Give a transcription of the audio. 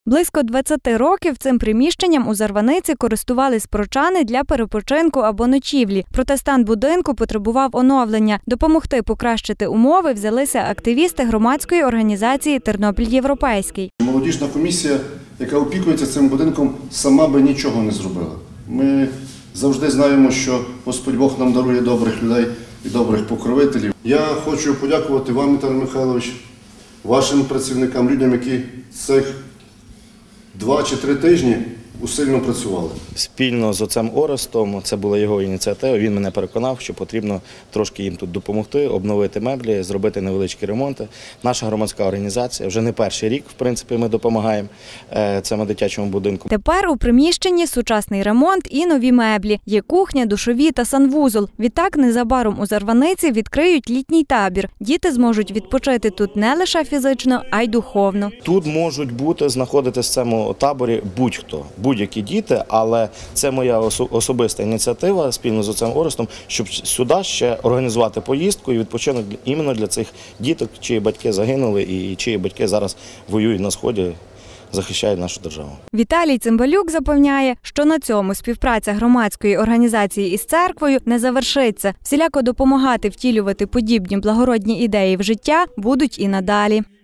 Близько 20 років цим приміщенням у Зарваниці користувались прочани для перепочинку або ночівлі. Проте стан будинку потребував оновлення. Допомогти покращити умови взялися активісти громадської організації «Тернопіль Європейський». Молодіжна комісія, яка опікується цим будинком, сама би нічого не зробила. Ми завжди знаємо, що Господь Бог нам дарує добрих людей і добрих покровителів. Я хочу подякувати вам, Віталій Михайлович, вашим працівникам, людям, які цих 2 чи 3 тижні усильно працювали. Спільно з отцем Орестом, це була його ініціатива, він мене переконав, що потрібно трошки їм тут допомогти, обновити меблі, зробити невеличкі ремонти. Наша громадська організація, вже не перший рік, в принципі, ми допомагаємо цьому дитячому будинку. Тепер у приміщенні сучасний ремонт і нові меблі. Є кухня, душові та санвузол. Відтак незабаром у Зарваниці відкриють літній табір. Діти зможуть відпочити тут не лише фізично, а й духовно. Тут можуть знаходитися в цьому таборі будь-хто. Будь-які діти, але це моя особиста ініціатива спільно з отцем Орестом, щоб сюди ще організувати поїздку і відпочинок іменно для цих діток, чиї батьки загинули і чиї батьки зараз воюють на Сході, захищають нашу державу. Віталій Цимбалюк запевняє, що на цьому співпраця громадської організації із церквою не завершиться. Всіляко допомагати втілювати подібні благородні ідеї в життя будуть і надалі.